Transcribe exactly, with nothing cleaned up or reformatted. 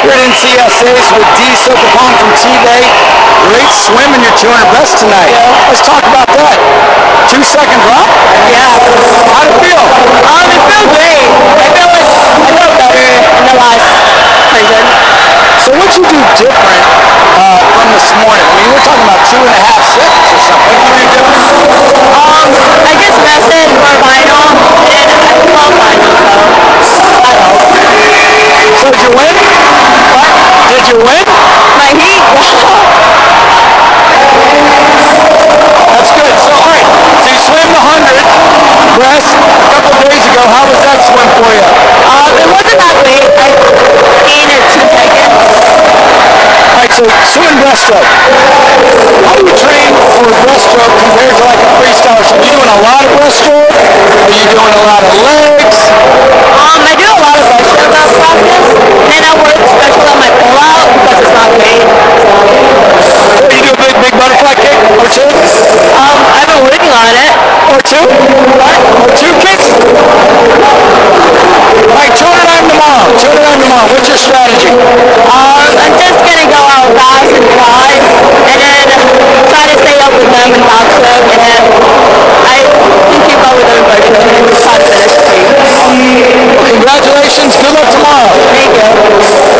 record N C S As with Dee Sopapong from T-Bay. Great swim in your two hundred breast tonight. Yeah. Let's talk about that. Two second drop? Yeah. How'd it feel? Um, it feels great. I feel like I felt better in the last hundred. So what'd you do different uh, from this morning? I mean, we're talking about two and a half seconds or something. What did you do different? Um, I just rested for final, and I love final, so I hope. So did you win? What? Did you win? My heat? That's good. So, all right. So you swam the one hundred breast a couple of days ago. How was that swim for you? Um, it wasn't that late. I gained it two seconds. All right, so swimming breaststroke. How do you train for breaststroke compared to like a freestyle? So are you doing a lot of breaststroke? Are you doing a lot of legs? Um, I do a lot of breaststroke out practice, and then I work special on my pull-out because it's not great. So you do a big, big butterfly kick or two? Um, I've been working on it. Or two? What? Or two kicks? All right, two hundred nine tomorrow. two hundred nine tomorrow. What's your strategy? Um, I'm just going to go out fast and fly, and then try to stay up with them in backstroke, and then I can keep up with them in breaststroke and try to finish the Well, congratulations. Good luck tomorrow. Thank you.